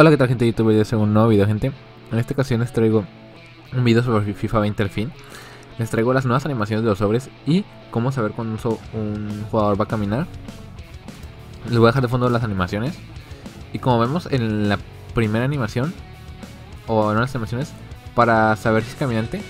Hola, ¿qué tal, gente de YouTube? Bienvenidos a un nuevo video, gente. En esta ocasión les traigo un video sobre FIFA 20 al fin. Les traigo las nuevas animaciones de los sobres y cómo saber cuando un jugador va a caminar. Les voy a dejar de fondo las animaciones. Y como vemos en la primera animación, o en las animaciones, para saber si es caminante,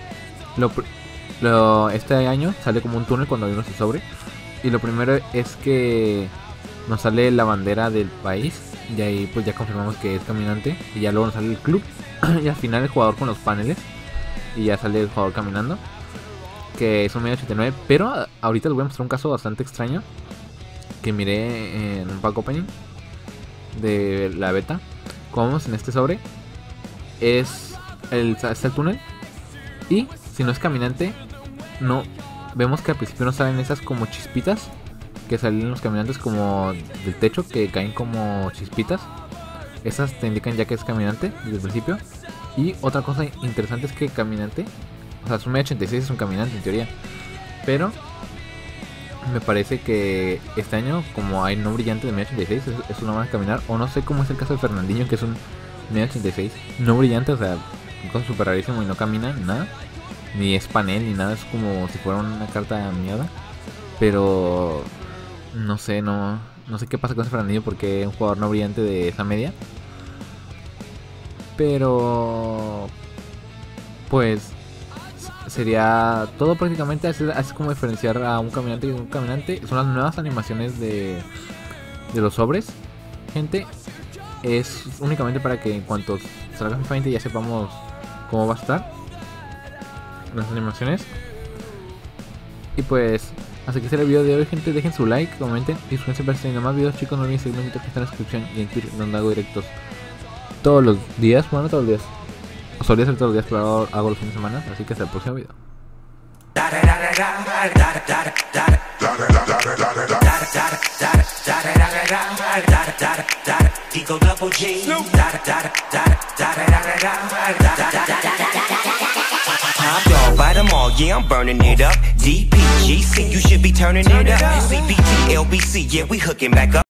este año sale como un túnel cuando hay uno sobre. Y lo primero es que nos sale la bandera del país. Y ahí pues ya confirmamos que es caminante. Y ya luego nos sale el club. Y al final el jugador con los paneles. Y ya sale el jugador caminando, que es un medio 89. Pero ahorita les voy a mostrar un caso bastante extraño que miré en un pack opening de la beta. Como vemos en este sobre, está el túnel. Y si no es caminante, no vemos que al principio no salen esas como chispitas que salen los caminantes como del techo, que caen como chispitas. Esas te indican ya que es caminante desde el principio. Y otra cosa interesante es que caminante, o sea, es un medio 86, es un caminante en teoría, pero me parece que este año, como hay no brillante de medio 86, es una manera de caminar. O no sé cómo es el caso de Fernandinho, que es un medio 86 no brillante, o sea, una cosa súper rarísimo y no camina ni nada, ni es panel ni nada, es como si fuera una carta mierda. Pero no sé, no sé qué pasa con ese Fernandinho, porque es un jugador no brillante de esa media. Pero pues sería todo prácticamente. Así como diferenciar a un caminante y un caminante. Son las nuevas animaciones de los sobres, gente. Es únicamente para que en cuanto salga FIFA 20 ya sepamos cómo va a estar las animaciones. Y pues hasta aquí será el video de hoy, gente. Dejen su like, comenten y suscríbanse para seguir más videos, chicos. No olviden seguirme en Twitter, que está en la descripción, y en Twitter, donde hago directos todos los días. Bueno, todos los días, o solía ser todos los días, pero hago los fines de semana. Así que hasta el próximo video. Top dog, bite them all, yeah, I'm burning it up. DPGC, you should be turning it up. CBT, LBC, yeah, we hooking back up.